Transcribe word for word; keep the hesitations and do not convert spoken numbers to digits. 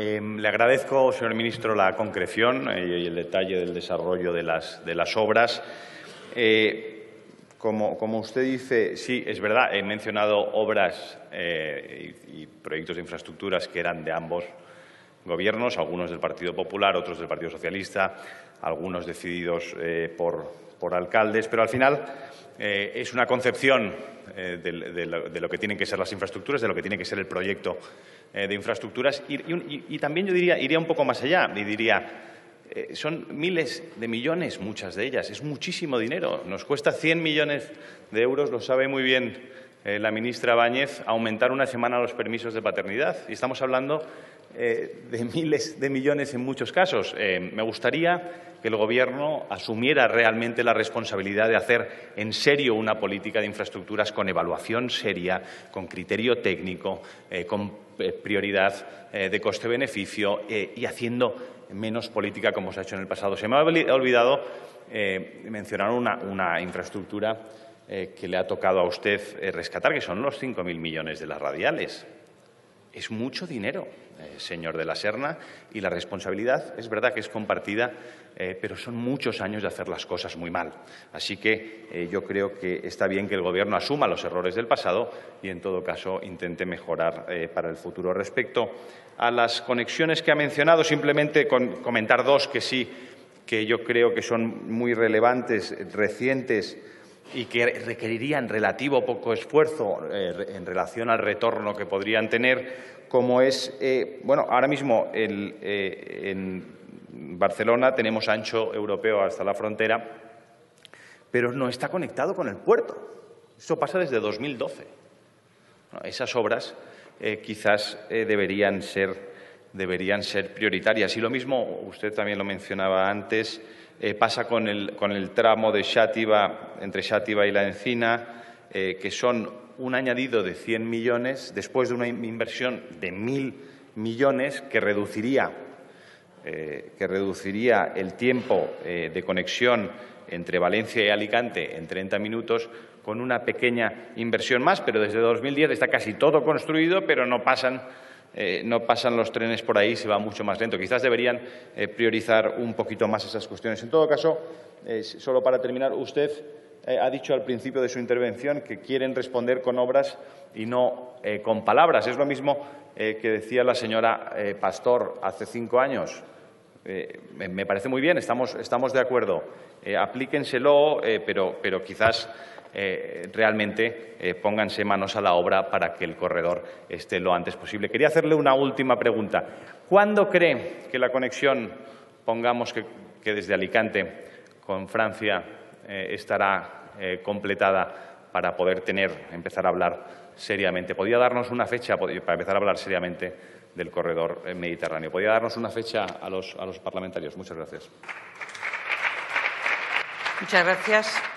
Eh, le agradezco, señor ministro, la concreción y el detalle del desarrollo de las, de las obras. Eh, como, como usted dice, sí, es verdad, he mencionado obras eh, y, y proyectos de infraestructuras que eran de ambos gobiernos, algunos del Partido Popular, otros del Partido Socialista, algunos decididos eh, por, por alcaldes, pero al final eh, es una concepción eh, de, de, lo, de lo que tienen que ser las infraestructuras, de lo que tiene que ser el proyecto eh, de infraestructuras y, y, y también yo diría, iría un poco más allá y diría, eh, son miles de millones, muchas de ellas, es muchísimo dinero, nos cuesta cien millones de euros, lo sabe muy bien eh, la ministra Báñez, aumentar una semana los permisos de paternidad y estamos hablando Eh, de miles de millones en muchos casos. Eh, me gustaría que el Gobierno asumiera realmente la responsabilidad de hacer en serio una política de infraestructuras con evaluación seria, con criterio técnico, eh, con eh, prioridad eh, de coste-beneficio eh, y haciendo menos política como se ha hecho en el pasado. Se me ha olvidado eh, mencionar una, una infraestructura eh, que le ha tocado a usted eh, rescatar, que son los cinco mil millones de las radiales. Es mucho dinero, eh, señor de la Serna, y la responsabilidad es verdad que es compartida, eh, pero son muchos años de hacer las cosas muy mal. Así que eh, yo creo que está bien que el Gobierno asuma los errores del pasado y, en todo caso, intente mejorar eh, para el futuro. Respecto a las conexiones que ha mencionado, simplemente con comentar dos que sí, que yo creo que son muy relevantes, recientes, y que requerirían relativo poco esfuerzo eh, en relación al retorno que podrían tener, como es, eh, bueno, ahora mismo el, eh, en Barcelona tenemos ancho europeo hasta la frontera, pero no está conectado con el puerto. Eso pasa desde dos mil doce. Bueno, esas obras eh, quizás eh, deberían ser, deberían ser prioritarias. Y lo mismo, usted también lo mencionaba antes, Eh, pasa con el, con el tramo de Xàtiva, entre Xàtiva y La Encina, eh, que son un añadido de cien millones, después de una inversión de mil millones, que reduciría, eh, que reduciría el tiempo eh, de conexión entre Valencia y Alicante en treinta minutos, con una pequeña inversión más, pero desde dos mil diez está casi todo construido, pero no pasan Eh, no pasan los trenes por ahí, se va mucho más lento. Quizás deberían eh, priorizar un poquito más esas cuestiones. En todo caso, eh, solo para terminar, usted eh, ha dicho al principio de su intervención que quieren responder con obras y no eh, con palabras. Es lo mismo eh, que decía la señora eh, Pastor hace cinco años. Eh, me parece muy bien, estamos, estamos de acuerdo. Eh, aplíquenselo, eh, pero, pero quizás Eh, realmente eh, pónganse manos a la obra para que el corredor esté lo antes posible. Quería hacerle una última pregunta. ¿Cuándo cree que la conexión, pongamos que, que desde Alicante con Francia, eh, estará eh, completada para poder tener, empezar a hablar seriamente? ¿Podría darnos una fecha para empezar a hablar seriamente del corredor mediterráneo? ¿Podría darnos una fecha a los, a los parlamentarios? Muchas gracias. Muchas gracias.